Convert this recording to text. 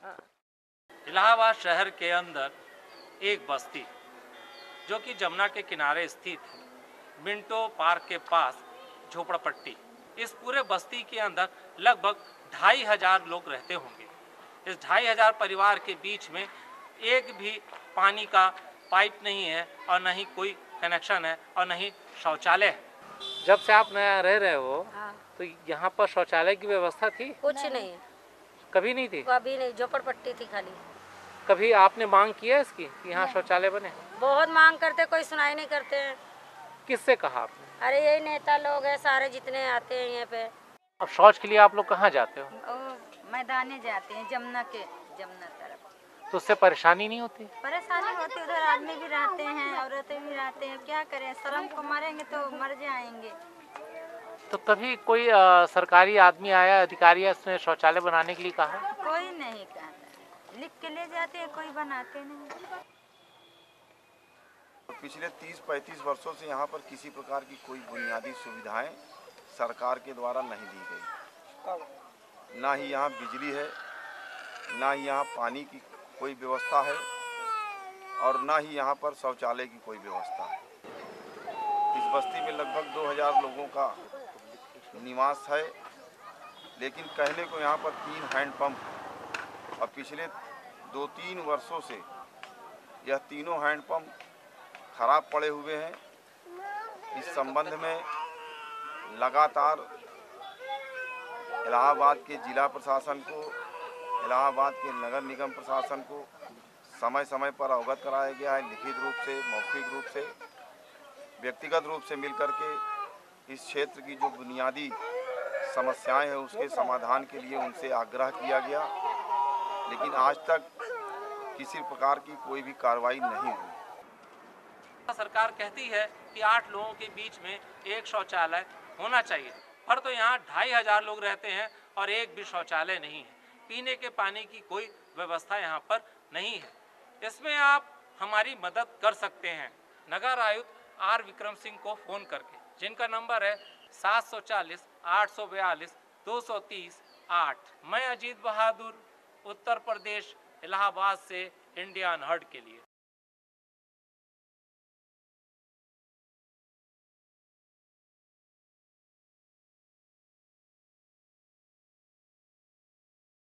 हाँ। इलाहाबाद शहर के अंदर एक बस्ती जो कि जमुना के किनारे स्थित है, मिंटो पार्क के पास झोपड़पट्टी। इस पूरे बस्ती के अंदर लगभग 2500 लोग रहते होंगे। इस 2500 परिवार के बीच में एक भी पानी का पाइप नहीं है और न ही कोई कनेक्शन है और न ही शौचालय है। जब से आप नया रह रहे हो हाँ। तो यहाँ पर शौचालय की व्यवस्था थी? कुछ नहीं है, कभी नहीं थी? कभी नहीं, झोपड़पट्टी थी खाली। कभी आपने मांग किया इसकी कि यहाँ शौचालय बने? बहुत मांग करते, कोई सुनाई नहीं करते हैं। किससे कहा आपने? अरे यही नेता लोग हैं सारे जितने आते हैं यहाँ पे। अब शौच के लिए आप लोग कहाँ जाते हो? मैदाने जाते हैं, जमुना तरफ। तो उससे परेशानी नहीं होती? परेशानी होती, उधर आदमी भी रहते हैं, औरतें भी रहते हैं, क्या करें, शर्म को मरेंगे तो मर जाएंगे। तो कभी कोई सरकारी आदमी आया, अधिकारी है, उसने शौचालय बनाने के लिए कहा? कोई नहीं कहता, लिख के ले जाते हैं, कोई बनाते नहीं। पिछले 30-35 वर्षों से यहाँ पर किसी प्रकार की कोई बुनियादी सुविधाएं सरकार के द्वारा नहीं दी गई। ना ही यहाँ बिजली है, ना ही यहाँ पानी की कोई व्यवस्था है और ना ही यहाँ पर शौचालय की कोई व्यवस्था है। इस बस्ती में लगभग 2000 लोगों का निवास है, लेकिन कहने को यहाँ पर 3 हैंडपंप और पिछले 2-3 वर्षों से यह तीनों हैंडपंप खराब पड़े हुए हैं। इस संबंध में लगातार इलाहाबाद के जिला प्रशासन को, इलाहाबाद के नगर निगम प्रशासन को समय समय पर अवगत कराया गया है, लिखित रूप से, मौखिक रूप से, व्यक्तिगत रूप से मिलकर के इस क्षेत्र की जो बुनियादी समस्याएं हैं उसके समाधान के लिए उनसे आग्रह किया गया, लेकिन आज तक किसी प्रकार की कोई भी कार्रवाई नहीं हुई। सरकार कहती है कि 8 लोगों के बीच में एक शौचालय होना चाहिए, पर तो यहाँ 2500 लोग रहते हैं और एक भी शौचालय नहीं है। पीने के पानी की कोई व्यवस्था यहाँ पर नहीं है। इसमें आप हमारी मदद कर सकते हैं नगर आयुक्त आर विक्रम सिंह को फ़ोन करके, जिनका नंबर है 740 842 230 8। मैं अजीत बहादुर, उत्तर प्रदेश, इलाहाबाद से इंडिया अनहर्ड के लिए।